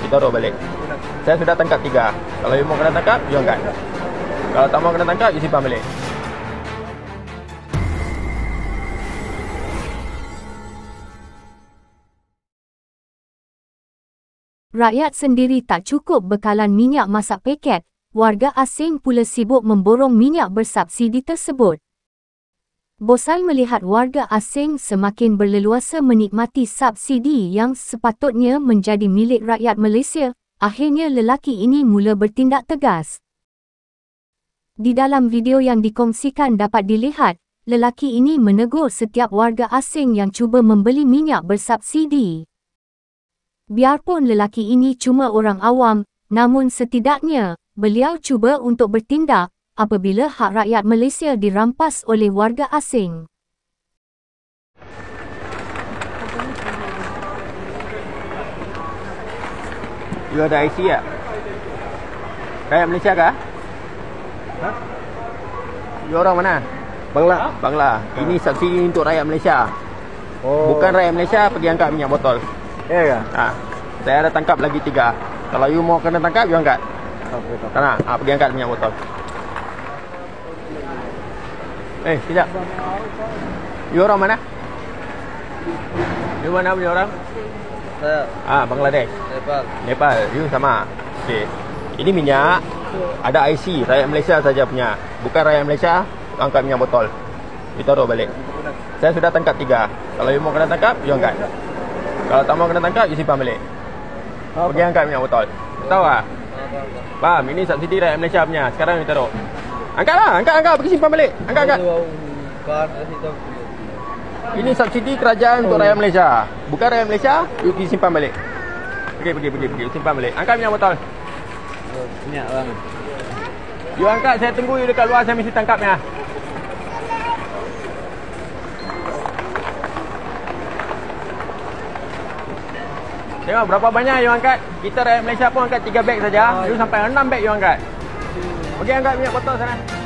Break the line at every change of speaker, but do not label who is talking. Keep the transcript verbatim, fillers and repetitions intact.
you taruh balik. Saya sudah tangkap tiga. Kalau you mau kena tangkap, you angkat. Kalau tak mau kena tangkap, you simpan balik.
Rakyat sendiri tak cukup bekalan minyak masak paket, warga asing pula sibuk memborong minyak bersubsidi tersebut. Bosan melihat warga asing semakin berleluasa menikmati subsidi yang sepatutnya menjadi milik rakyat Malaysia, akhirnya lelaki ini mula bertindak tegas. Di dalam video yang dikongsikan dapat dilihat, lelaki ini menegur setiap warga asing yang cuba membeli minyak bersubsidi. Biarpun lelaki ini cuma orang awam, namun setidaknya, beliau cuba untuk bertindak apabila hak rakyat Malaysia dirampas oleh warga asing.
You ada I C tak? Rakyat Malaysia kah?
Ha?
You orang mana?
Bangla.
Bangla. Ini subsidi untuk rakyat Malaysia.
Oh.
Bukan rakyat Malaysia pergi angkat minyak botol.
Ya ke?
Ha. Saya ada tangkap lagi tiga. Kalau you mau kena tangkap, you angkat.
Okay, tak.
Tak nak? Ha, pergi angkat minyak botol. Eh, sekejap. You orang mana? You mana punya orang?
Saya
Ah, Bangladesh.
Nepal.
Nepal. You sama. Okey. Ini minyak ada I C rakyat Malaysia saja punya. Bukan rakyat Malaysia angkat minyak botol. You taruh balik. Saya sudah tangkap tiga. Kalau you mau kena tangkap, you angkat. Kalau tak mau kena tangkap, you simpan balik. Pergi angkat minyak botol. Tahu tak? Faham? Ini subsidi rakyat Malaysia punya. Sekarang you taruh. Angkatlah, angkat, angkat. Pergi simpan balik. Angkat, angkat. Ini subsidi kerajaan untuk rakyat Malaysia. Bukan rakyat Malaysia, you pergi simpan balik. Pergi, pergi, pergi, pergi. Simpan balik. Angkat minyak botol.
Minyak bang.
You angkat, saya tunggu you dekat luar. Saya mesti tangkapnya. Tengok berapa banyak you angkat. Kita rakyat Malaysia pun angkat tiga beg saja. You sampai enam beg you angkat. Pergi angkat minyak botol sana.